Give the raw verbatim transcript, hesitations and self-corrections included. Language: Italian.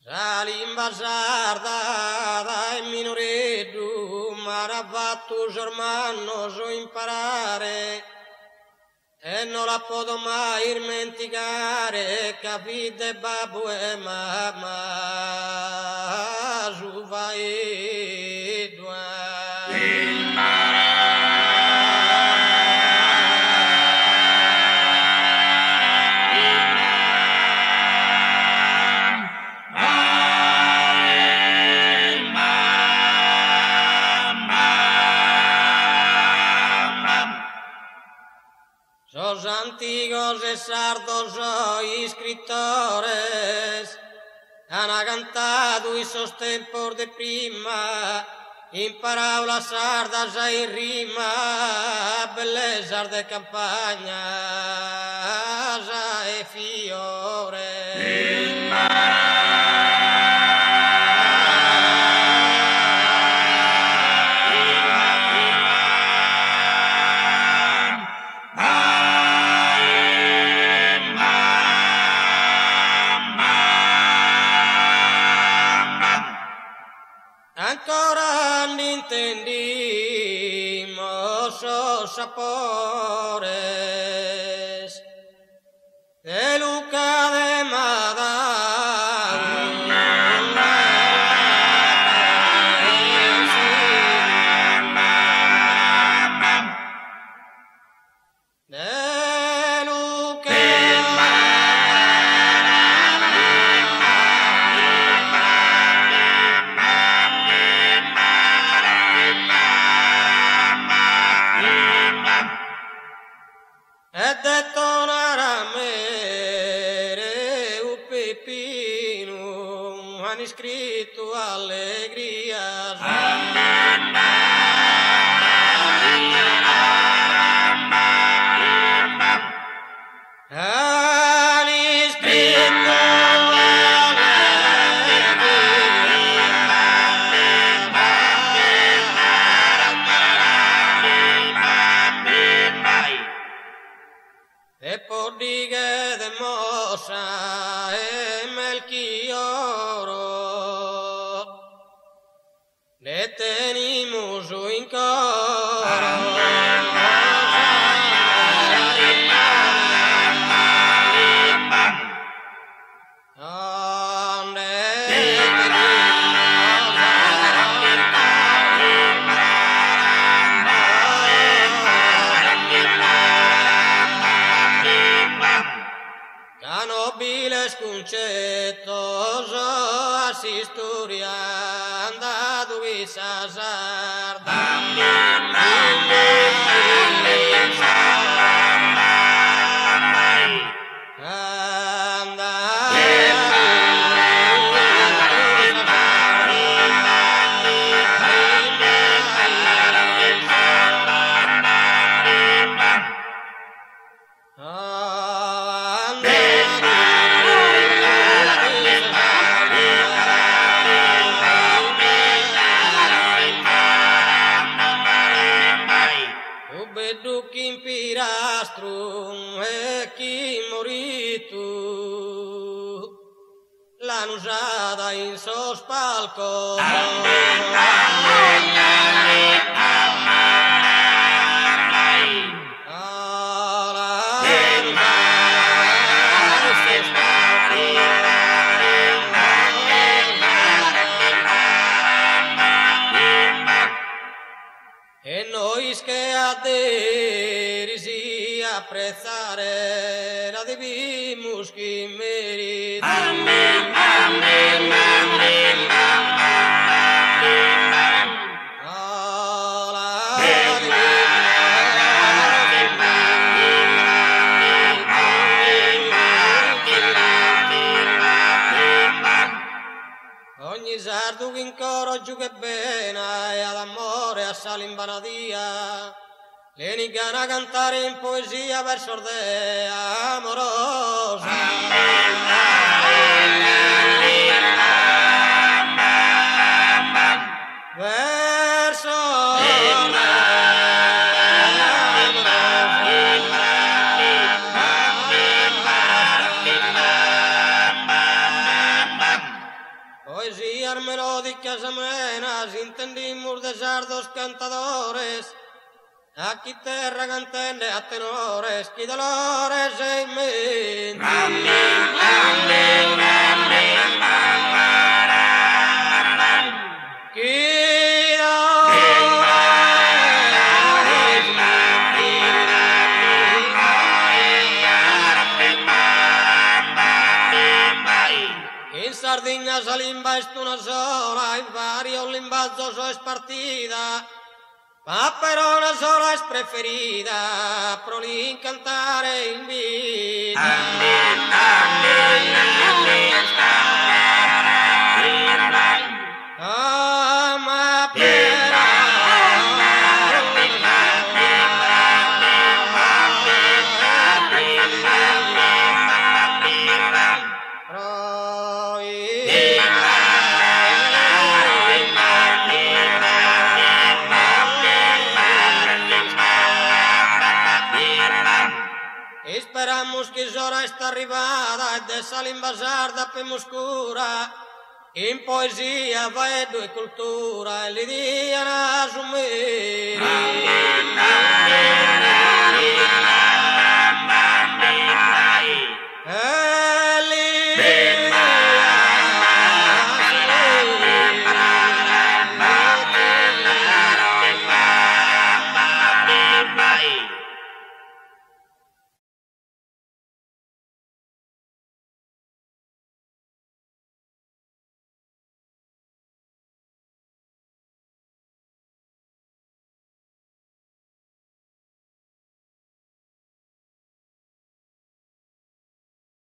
Salimba sarda dai minoreddu, m'ha fatto germano so imparare e non la posso mai dimenticare, capite babbo e mamma, su vai due. Los antiguos y sardos y escritores han cantado esos tiempos de prima, en palabras sardas y rima, bellezas de campaña y fiores. Ancora non entendimos los sapores de Luca de e detonare a mere un pepino hanno scritto allegria hanno scritto e podighe de mosa e Melchioro le tenimos in coro. Nobiles concettos assisturian da duisa sarda Dukin pirastrum e chi moritu l'hanno usata in sospalco. E noi che aderisi apprezzare la divimus chi merita. Amen, amen, amen, amen. Ogni sardo che in coro giù che bene e ad amore assale in vanadia le nigano a cantare in poesia verso de amorosa. Verso poesías melódicas amenas, entendimos de sardos cantadores, aquí terra cantende a tenores, qui dolores e menti. Amen, amen, amen, amen. Chi dolores in Sardegna salimba est una sola, in vario limbazzo es partida, ma però una sola es preferida, pro l'incantare in vita. Amen, amen, amen, amen. Ama pera, esperamos que hora está arribada e dessa limbasarda per muscura in poesia vedo e cultura e li diano a sumire. Amen, amen, amen, amen, amen. Eh,